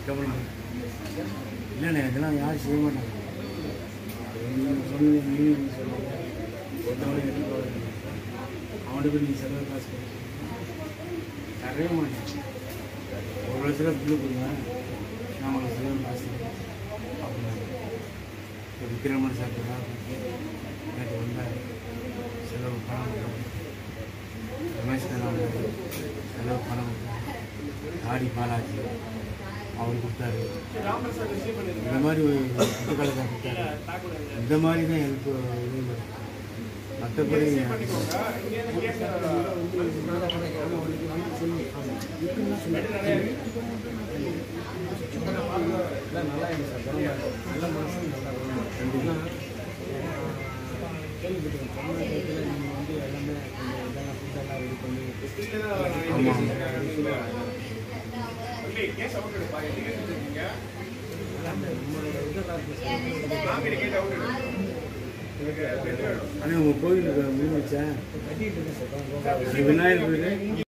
இல்லைண்ணே இதெல்லாம் யாரும் செய்ய மாட்டாங்க. நீங்கள் சொல்லி நீங்கள் சொல்லுங்க ஒருத்தவங்க எடுத்து அவனுக்கு நீங்கள் செலவு காசு கொடுத்து தரவே மாட்டேன். ஒரு வருஷத்தில் பில்லு கொடுங்க, நான் உங்களுக்கு செலவு காசு அப்படின்னா இப்போ விக்ரமன் சாப்பிட்டா எனக்கு வந்தார் செலவு பணம் ரமேஷ் தான் செலவு பணம் ஆடி பாலாஜி அவர் கொடுத்தாரு. இந்த மாதிரி புத்தகத்தை கொடுத்தாரு. இந்த மாதிரி தான் எனக்கு இது மற்றபடி ஆனால் உங்கள் கோயிலுக்கு மீன் வச்சேன் விநாயகர் கோயில்